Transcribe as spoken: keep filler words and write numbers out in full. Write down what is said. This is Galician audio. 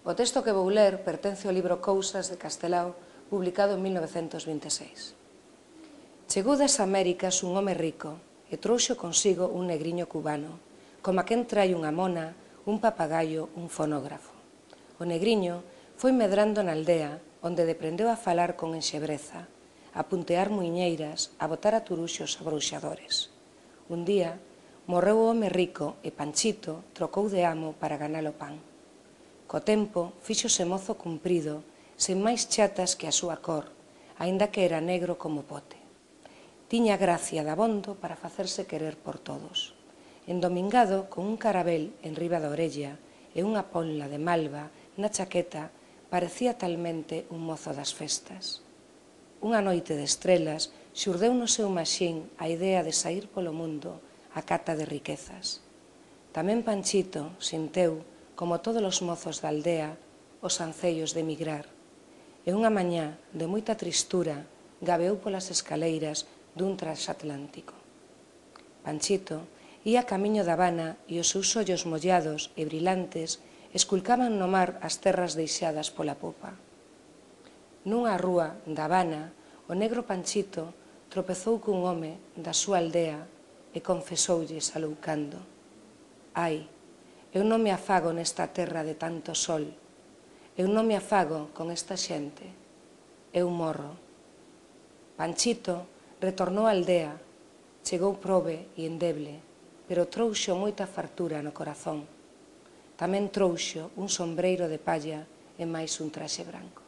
O texto que vou ler pertence ao libro Cousas de Castelao, publicado en mil novecentos vinte e seis. Chegou das Américas un home rico e trouxo consigo un negriño cubano, como a quen trai unha mona, un papagaio, un fonógrafo. O negriño foi medrando na aldea, onde deprendeu a falar con enxebreza, a puntear muiñeiras, a botar a turuxos a bruxadores. Un día, morreu o home rico e Panchito trocou de amo para ganar o pan. Co tempo, fíxose mozo cumprido, sen máis chatas que a súa cor, aínda que era negro como pote. Tiña gracia dabondo para facerse querer por todos. Endomingado, con un carabel enriba da orella e unha ponla de malva na chaqueta, parecía talmente un mozo das festas. Unha noite de estrelas xurdeu no seu maxín a idea de saír polo mundo a cata de riquezas. Tamén Panchito sinteu, como todos os mozos da aldea, os ancellos de emigrar, e unha mañá de moita tristura gabeou polas escaleiras dun transatlántico. Panchito ía camiño da Habana e os seus ollos mollados e brilantes esculcaban no mar as terras deixadas pola popa. Nunha rúa da Habana, o negro Panchito tropezou cun home da súa aldea e confesoulle saloucando: «Ai, eu non me afago nesta terra de tanto sol, eu non me afago con esta xente, eu morro». Panchito retornou á aldea, chegou probe e endeble, pero trouxo moita fartura no corazón. Tamén trouxo un sombreiro de palla e máis un traxe branco.